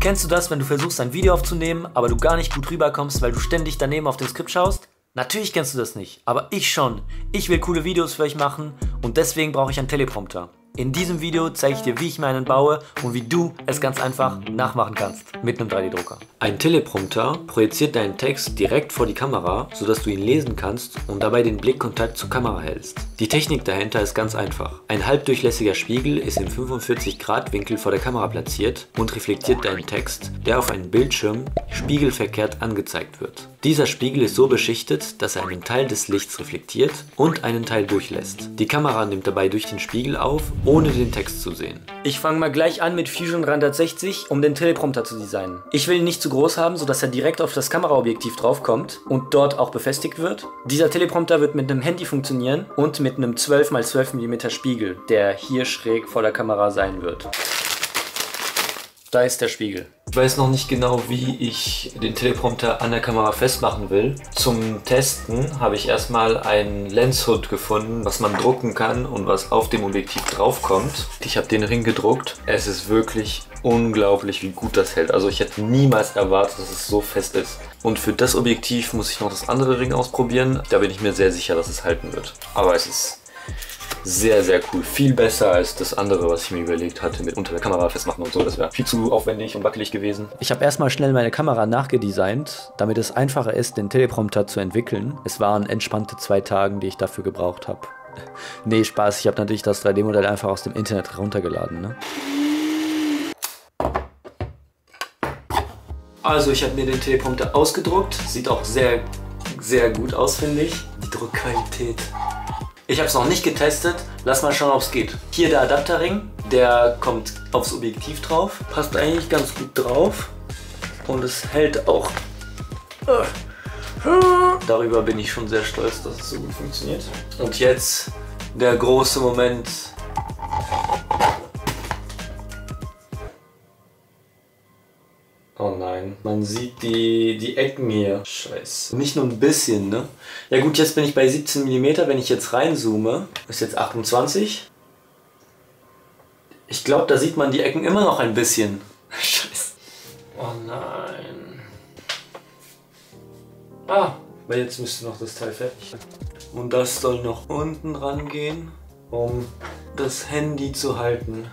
Kennst du das, wenn du versuchst, ein Video aufzunehmen, aber du gar nicht gut rüberkommst, weil du ständig daneben auf dem Skript schaust? Natürlich kennst du das nicht, aber ich schon. Ich will coole Videos für euch machen und deswegen brauche ich einen Teleprompter. In diesem Video zeige ich dir, wie ich mir einen baue und wie du es ganz einfach nachmachen kannst mit einem 3D-Drucker. Ein Teleprompter projiziert deinen Text direkt vor die Kamera, sodass du ihn lesen kannst und dabei den Blickkontakt zur Kamera hältst. Die Technik dahinter ist ganz einfach. Ein halbdurchlässiger Spiegel ist im 45° Winkel vor der Kamera platziert und reflektiert deinen Text, der auf einem Bildschirm spiegelverkehrt angezeigt wird. Dieser Spiegel ist so beschichtet, dass er einen Teil des Lichts reflektiert und einen Teil durchlässt. Die Kamera nimmt dabei durch den Spiegel auf, ohne den Text zu sehen. Ich fange mal gleich an mit Fusion 360, um den Teleprompter zu designen. Ich will ihn nicht zu groß haben, sodass er direkt auf das Kameraobjektiv draufkommt und dort auch befestigt wird. Dieser Teleprompter wird mit einem Handy funktionieren und mit einem 12×12 mm Spiegel, der hier schräg vor der Kamera sein wird. Da ist der Spiegel. Ich weiß noch nicht genau, wie ich den Teleprompter an der Kamera festmachen will. Zum Testen habe ich erstmal einen Lenshood gefunden, was man drucken kann und was auf dem Objektiv draufkommt. Ich habe den Ring gedruckt. Es ist wirklich unglaublich, wie gut das hält. Also ich hätte niemals erwartet, dass es so fest ist. Und für das Objektiv muss ich noch das andere Ring ausprobieren. Da bin ich mir sehr sicher, dass es halten wird. Aber es ist sehr, sehr cool. Viel besser als das andere, was ich mir überlegt hatte, mit unter der Kamera festmachen und so. Das wäre viel zu aufwendig und wackelig gewesen. Ich habe erstmal schnell meine Kamera nachgedesignt, damit es einfacher ist, den Teleprompter zu entwickeln. Es waren entspannte 2 Tage, die ich dafür gebraucht habe. Nee, Spaß. Ich habe natürlich das 3D-Modell einfach aus dem Internet runtergeladen, ne? Also ich habe mir den Teleprompter ausgedruckt. Sieht auch sehr, sehr gut aus, finde ich. Die Druckqualität. Ich habe es noch nicht getestet, lass mal schauen, ob es geht. Hier der Adapterring, der kommt aufs Objektiv drauf, passt eigentlich ganz gut drauf und es hält auch. Darüber bin ich schon sehr stolz, dass es so gut funktioniert. Und jetzt der große Moment. Oh nein, man sieht die Ecken hier. Scheiße. Nicht nur ein bisschen, ne? Ja gut, jetzt bin ich bei 17 mm. Wenn ich jetzt reinzoome, ist jetzt 28. Ich glaube, da sieht man die Ecken immer noch ein bisschen. Scheiße. Oh nein. Ah, weil jetzt müsste noch das Teil fertig sein. Und das soll noch unten rangehen, um das Handy zu halten.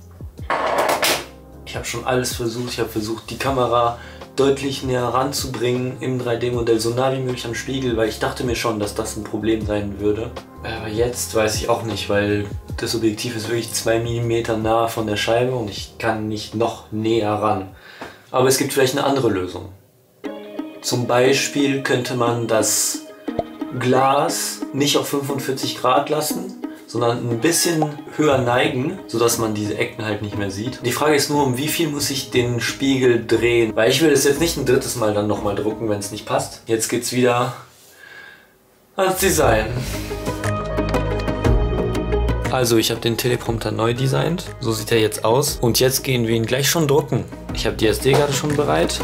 Ich habe schon alles versucht. Ich habe versucht, die Kamera deutlich näher ranzubringen im 3D-Modell, so nah wie möglich am Spiegel, weil ich dachte mir schon, dass das ein Problem sein würde. Aber jetzt weiß ich auch nicht, weil das Objektiv ist wirklich 2 mm nah von der Scheibe und ich kann nicht noch näher ran. Aber es gibt vielleicht eine andere Lösung. Zum Beispiel könnte man das Glas nicht auf 45° lassen, sondern ein bisschen höher neigen, sodass man diese Ecken halt nicht mehr sieht. Die Frage ist nur, um wie viel muss ich den Spiegel drehen? Weil ich will es jetzt nicht ein drittes Mal dann nochmal drucken, wenn es nicht passt. Jetzt geht's wieder ans Design. Also ich habe den Teleprompter neu designt. So sieht er jetzt aus. Und jetzt gehen wir ihn gleich schon drucken. Ich habe die SD-Karte schon bereit.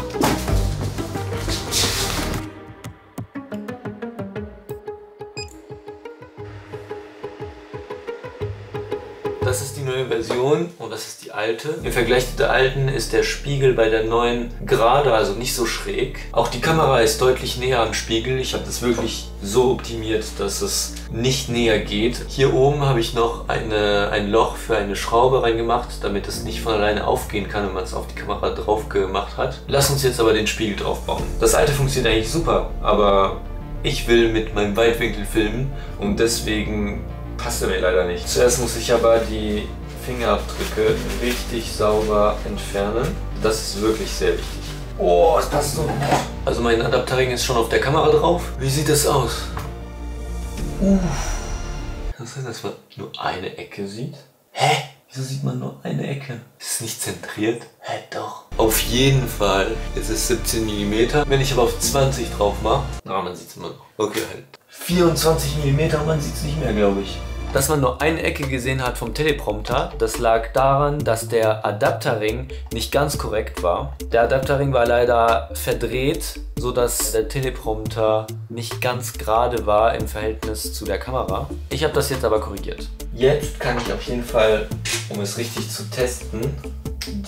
Das ist die neue Version und das ist die alte. Im Vergleich zu der alten ist der Spiegel bei der neuen gerade, also nicht so schräg. Auch die Kamera ist deutlich näher am Spiegel. Ich habe das wirklich so optimiert, dass es nicht näher geht. Hier oben habe ich noch ein Loch für eine Schraube reingemacht, damit es nicht von alleine aufgehen kann, wenn man es auf die Kamera drauf gemacht hat. Lass uns jetzt aber den Spiegel drauf bauen. Das alte funktioniert eigentlich super, aber ich will mit meinem Weitwinkel filmen und deswegen passt er mir leider nicht. Zuerst muss ich aber die Fingerabdrücke richtig sauber entfernen. Das ist wirklich sehr wichtig. Oh, es passt so gut. Also mein Adapterring ist schon auf der Kamera drauf. Wie sieht das aus? Das heißt, dass man nur eine Ecke sieht? Hä? Wieso sieht man nur eine Ecke? Ist es nicht zentriert? Hä, doch. Auf jeden Fall ist es 17 mm. Wenn ich aber auf 20 drauf mache, man sieht es immer noch. Okay, halt. 24 mm und man sieht es nicht mehr, glaube ich. Dass man nur eine Ecke gesehen hat vom Teleprompter, das lag daran, dass der Adapterring nicht ganz korrekt war. Der Adapterring war leider verdreht, sodass der Teleprompter nicht ganz gerade war im Verhältnis zu der Kamera. Ich habe das jetzt aber korrigiert. Jetzt kann ich auf jeden Fall, um es richtig zu testen, die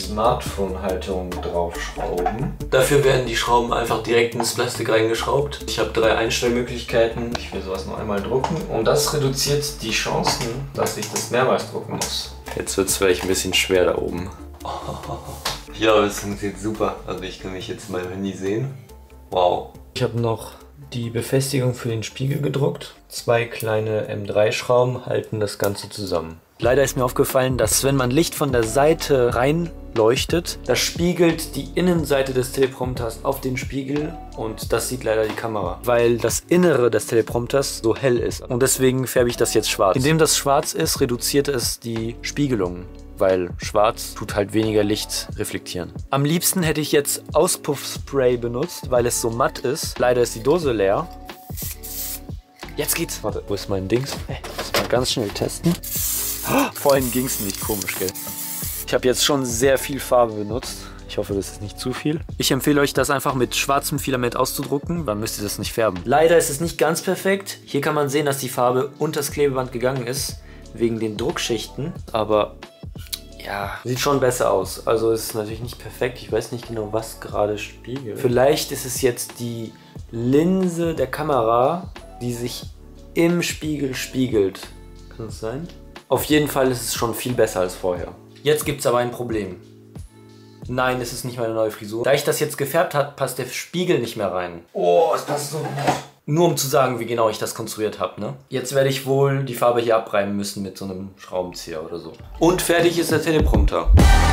Smartphone-Halterung draufschrauben. Dafür werden die Schrauben einfach direkt ins Plastik reingeschraubt. Ich habe 3 Einstellmöglichkeiten. Ich will sowas noch einmal drucken. Und das reduziert die Chancen, dass ich das mehrmals drucken muss. Jetzt wird es vielleicht ein bisschen schwer da oben. Ja, aber es funktioniert super. Also ich kann mich jetzt in meinem Handy sehen. Wow. Ich habe noch die Befestigung für den Spiegel gedruckt. 2 kleine M3-Schrauben halten das Ganze zusammen. Leider ist mir aufgefallen, dass wenn man Licht von der Seite reinleuchtet, das spiegelt die Innenseite des Teleprompters auf den Spiegel und das sieht leider die Kamera, weil das Innere des Teleprompters so hell ist. Und deswegen färbe ich das jetzt schwarz. Indem das schwarz ist, reduziert es die Spiegelung, weil schwarz tut halt weniger Licht reflektieren. Am liebsten hätte ich jetzt Auspuffspray benutzt, weil es so matt ist. Leider ist die Dose leer. Jetzt geht's. Warte, wo ist mein Dings? Muss mal ganz schnell testen. Vorhin ging es nicht, komisch, gell? Ich habe jetzt schon sehr viel Farbe benutzt. Ich hoffe, das ist nicht zu viel. Ich empfehle euch, das einfach mit schwarzem Filament auszudrucken, dann müsst ihr das nicht färben. Leider ist es nicht ganz perfekt. Hier kann man sehen, dass die Farbe unter das Klebeband gegangen ist, wegen den Druckschichten. Aber ja, sieht schon besser aus. Also es ist natürlich nicht perfekt. Ich weiß nicht genau, was gerade spiegelt. Vielleicht ist es jetzt die Linse der Kamera, die sich im Spiegel spiegelt. Kann das sein? Auf jeden Fall ist es schon viel besser als vorher. Jetzt gibt es aber ein Problem. Nein, es ist nicht meine neue Frisur. Da ich das jetzt gefärbt habe, passt der Spiegel nicht mehr rein. Oh, es passt so gut. Nur um zu sagen, wie genau ich das konstruiert habe, ne? Jetzt werde ich wohl die Farbe hier abreiben müssen mit so einem Schraubenzieher oder so. Und fertig ist der Teleprompter.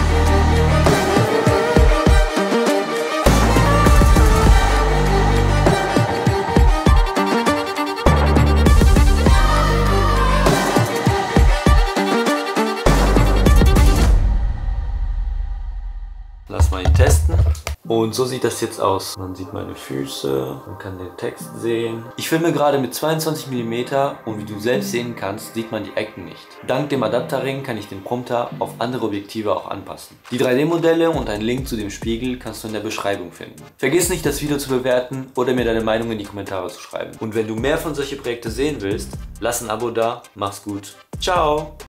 Lass mal ihn testen. Und so sieht das jetzt aus. Man sieht meine Füße, man kann den Text sehen. Ich filme gerade mit 22 mm und wie du selbst sehen kannst, sieht man die Ecken nicht. Dank dem Adapterring kann ich den Prompter auf andere Objektive auch anpassen. Die 3D-Modelle und einen Link zu dem Spiegel kannst du in der Beschreibung finden. Vergiss nicht, das Video zu bewerten oder mir deine Meinung in die Kommentare zu schreiben. Und wenn du mehr von solchen Projekten sehen willst, lass ein Abo da. Mach's gut. Ciao!